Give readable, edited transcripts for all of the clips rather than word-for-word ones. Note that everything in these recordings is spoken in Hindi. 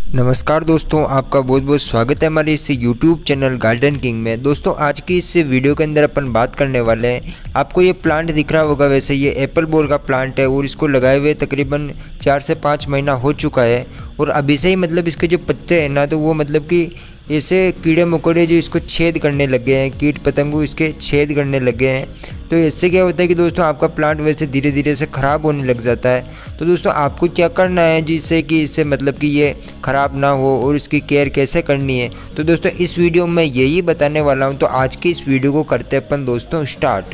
नमस्कार दोस्तों, आपका बहुत बहुत स्वागत है हमारे इस यूट्यूब चैनल गार्डन किंग में। दोस्तों आज की इस वीडियो के अंदर अपन बात करने वाले हैं। आपको ये प्लांट दिख रहा होगा, वैसे ये एप्पल बोर का प्लांट है और इसको लगाए हुए तकरीबन 4 से 5 महीना हो चुका है। और अभी से ही मतलब इसके जो पत्ते हैं ना, तो वो मतलब कि ऐसे कीड़े मकोड़े जो इसको छेद करने लग गए हैं, कीट पतंगों इसके छेद करने लग गए हैं। तो इससे क्या होता है कि दोस्तों आपका प्लांट वैसे धीरे धीरे से ख़राब होने लग जाता है। तो दोस्तों आपको क्या करना है जिससे कि इससे मतलब कि ये ख़राब ना हो और इसकी केयर कैसे करनी है, तो दोस्तों इस वीडियो में यही बताने वाला हूँ। तो आज की इस वीडियो को करते हैं अपन दोस्तों स्टार्ट।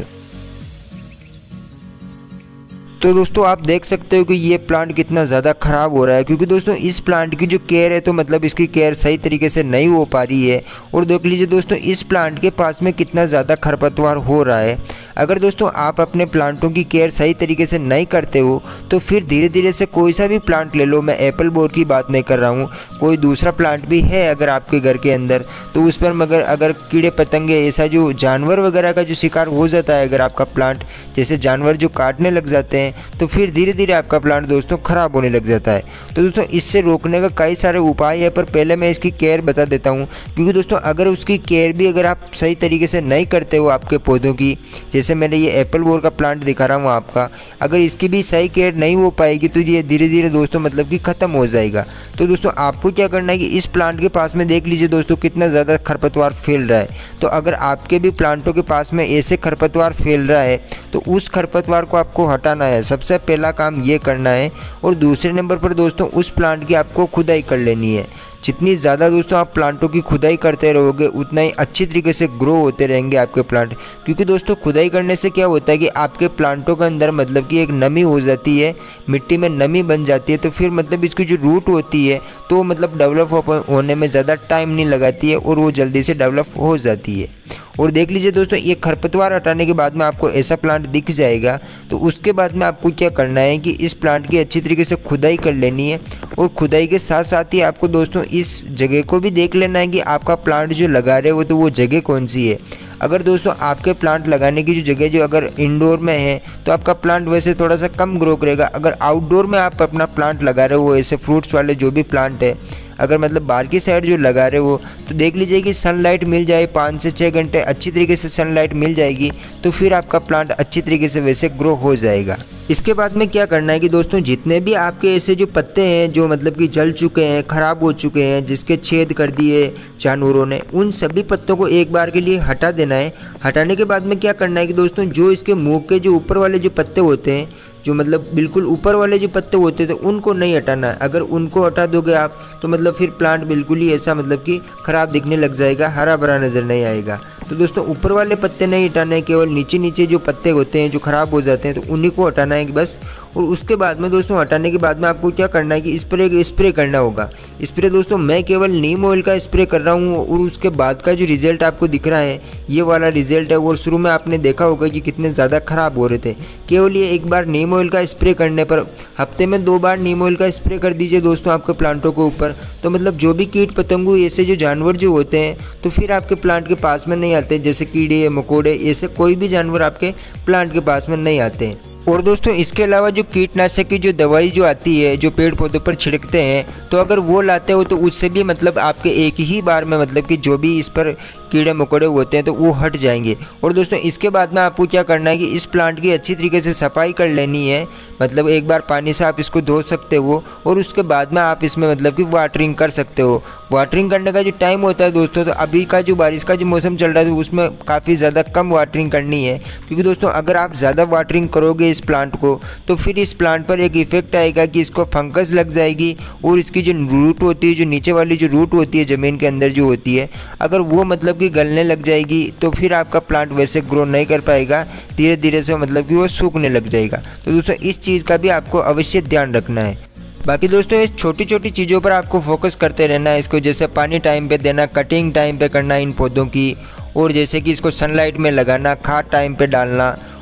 तो दोस्तों आप देख सकते हो कि ये प्लांट कितना ज़्यादा ख़राब हो रहा है, क्योंकि दोस्तों इस प्लांट की जो केयर है तो मतलब इसकी केयर सही तरीके से नहीं हो पा रही है। और देख लीजिए दोस्तों इस प्लांट के पास में कितना ज़्यादा खरपतवार हो रहा है। अगर दोस्तों आप अपने प्लांटों की केयर सही तरीके से नहीं करते हो तो फिर धीरे धीरे से कोई सा भी प्लांट ले लो, मैं एप्पल बोर की बात नहीं कर रहा हूँ, कोई दूसरा प्लांट भी है अगर आपके घर के अंदर, तो उस पर मगर अगर कीड़े पतंगे ऐसा जो जानवर वगैरह का जो शिकार हो जाता है, अगर आपका प्लांट जैसे जानवर जो काटने लग जाते हैं, तो फिर धीरे धीरे आपका प्लांट दोस्तों ख़राब होने लग जाता है। तो दोस्तों इससे रोकने का कई सारे उपाय है, पर पहले मैं इसकी केयर बता देता हूँ। क्योंकि दोस्तों अगर उसकी केयर भी अगर आप सही तरीके से नहीं करते हो आपके पौधों की, जैसे मैंने ये एप्पल बोर का प्लांट दिखा रहा हूँ आपका, अगर इसकी भी सही केयर नहीं हो पाएगी तो ये धीरे धीरे दोस्तों मतलब कि ख़त्म हो जाएगा। तो दोस्तों आपको क्या करना है कि इस प्लांट के पास में देख लीजिए दोस्तों कितना ज़्यादा खरपतवार फैल रहा है। तो अगर आपके भी प्लांटों के पास में ऐसे खरपतवार फैल रहा है तो उस खरपतवार को आपको हटाना है, सबसे पहला काम ये करना है। और दूसरे नंबर पर दोस्तों उस प्लांट की आपको खुदाई कर लेनी है। जितनी ज़्यादा दोस्तों आप प्लांटों की खुदाई करते रहोगे उतना ही अच्छी तरीके से ग्रो होते रहेंगे आपके प्लांट। क्योंकि दोस्तों खुदाई करने से क्या होता है कि आपके प्लांटों के अंदर मतलब कि एक नमी हो जाती है, मिट्टी में नमी बन जाती है। तो फिर मतलब इसकी जो रूट होती है तो मतलब डेवलप होने में ज़्यादा टाइम नहीं लगाती है और वो जल्दी से डेवलप हो जाती है। और देख लीजिए दोस्तों ये खरपतवार हटाने के बाद में आपको ऐसा प्लांट दिख जाएगा। तो उसके बाद में आपको क्या करना है कि इस प्लांट की अच्छी तरीके से खुदाई कर लेनी है। और खुदाई के साथ साथ ही आपको दोस्तों इस जगह को भी देख लेना है कि आपका प्लांट जो लगा रहे हो तो वो जगह कौन सी है। अगर दोस्तों आपके प्लांट लगाने की जो जगह जो अगर इंडोर में है तो आपका प्लांट वैसे थोड़ा सा कम ग्रो करेगा। अगर आउटडोर में आप अपना प्लांट लगा रहे हो, ऐसे फ्रूट्स वाले जो भी प्लांट है, अगर मतलब बाहर की साइड जो लगा रहे हो, तो देख लीजिए कि सनलाइट मिल जाए, 5 से 6 घंटे अच्छी तरीके से सनलाइट मिल जाएगी, तो फिर आपका प्लांट अच्छी तरीके से वैसे ग्रो हो जाएगा। इसके बाद में क्या करना है कि दोस्तों जितने भी आपके ऐसे जो पत्ते हैं जो मतलब कि जल चुके हैं, ख़राब हो चुके हैं, जिसके छेद कर दिए जानवरों ने, उन सभी पत्तों को एक बार के लिए हटा देना है। हटाने के बाद में क्या करना है कि दोस्तों जो इसके मुँह के जो ऊपर वाले जो पत्ते होते हैं, जो मतलब बिल्कुल ऊपर वाले जो पत्ते होते थे, उनको नहीं हटाना है। अगर उनको हटा दोगे आप तो मतलब फिर प्लांट बिल्कुल ही ऐसा मतलब कि ख़राब दिखने लग जाएगा, हरा भरा नज़र नहीं आएगा। तो दोस्तों ऊपर वाले पत्ते नहीं हटाने, केवल नीचे नीचे जो पत्ते होते हैं जो ख़राब हो जाते हैं तो उन्हीं को हटाना है बस। और उसके बाद में दोस्तों हटाने के बाद में आपको क्या करना है कि इस पर एक स्प्रे करना होगा। स्प्रे दोस्तों मैं केवल नीम ऑयल का स्प्रे कर रहा हूँ और उसके बाद का जो रिज़ल्ट आपको दिख रहा है ये वाला रिज़ल्ट है। और शुरू में आपने देखा होगा कि कितने ज़्यादा ख़राब हो रहे थे। केवल ये एक बार नीम ऑयल का स्प्रे करने पर, हफ्ते में 2 बार नीम ऑयल का स्प्रे कर दीजिए दोस्तों आपके प्लांटों के ऊपर, तो मतलब जो भी कीट पतंगों ऐसे जो जानवर जो होते हैं तो फिर आपके प्लांट के पास में नहीं आते, जैसे कीड़े मकोड़े ऐसे कोई भी जानवर आपके प्लांट के पास में नहीं आते हैं। और दोस्तों इसके अलावा जो कीटनाशक की जो दवाई जो आती है जो पेड़ पौधों पर छिड़कते हैं, तो अगर वो लाते हो तो उससे भी मतलब आपके एक ही बार में मतलब कि जो भी इस पर कीड़े मकोड़े होते हैं तो वो हट जाएंगे। और दोस्तों इसके बाद में आपको क्या करना है कि इस प्लांट की अच्छी तरीके से सफाई कर लेनी है। मतलब एक बार पानी से आप इसको धो सकते हो और उसके बाद में आप इसमें मतलब कि वाटरिंग कर सकते हो। वाटरिंग करने का जो टाइम होता है दोस्तों, तो अभी का जो बारिश का जो मौसम चल रहा है तो उसमें काफ़ी ज़्यादा कम वाटरिंग करनी है। क्योंकि दोस्तों अगर आप ज़्यादा वाटरिंग करोगे इस प्लांट को तो फिर इस प्लांट पर एक इफेक्ट आएगा कि इसको फंगस लग जाएगी और इसकी जो रूट होती है, जो नीचे वाली जो रूट होती है ज़मीन के अंदर जो होती है, अगर वो मतलब कि गलने लग जाएगी तो फिर आपका प्लांट वैसे ग्रो नहीं कर पाएगा, धीरे धीरे से मतलब कि वो सूखने लग जाएगा। तो दोस्तों इस चीज़ का भी आपको अवश्य ध्यान रखना है। बाकी दोस्तों इस छोटी छोटी चीज़ों पर आपको फोकस करते रहना है। इसको जैसे पानी टाइम पे देना, कटिंग टाइम पे करना इन पौधों की, और जैसे कि इसको सनलाइट में लगाना, खाद टाइम पे डालना,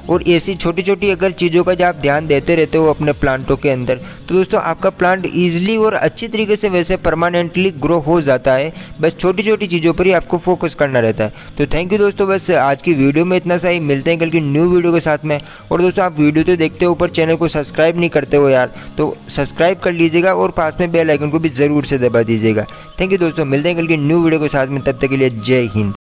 और ऐसी छोटी छोटी अगर चीज़ों का जब आप ध्यान देते रहते हो अपने प्लांटों के अंदर, तो दोस्तों आपका प्लांट ईजिली और अच्छी तरीके से वैसे परमानेंटली ग्रो हो जाता है। बस छोटी छोटी चीज़ों पर ही आपको फोकस करना रहता है। तो थैंक यू दोस्तों, बस आज की वीडियो में इतना सा ही। मिलते हैं कल की न्यू वीडियो के साथ में। और दोस्तों आप वीडियो तो देखते हो पर चैनल को सब्सक्राइब नहीं करते हो यार, तो सब्सक्राइब कर लीजिएगा और पास में बेल आइकन को भी ज़रूर से दबा दीजिएगा। थैंक यू दोस्तों, मिलते हैं कल की न्यू वीडियो के साथ में। तब तक के लिए जय हिंद।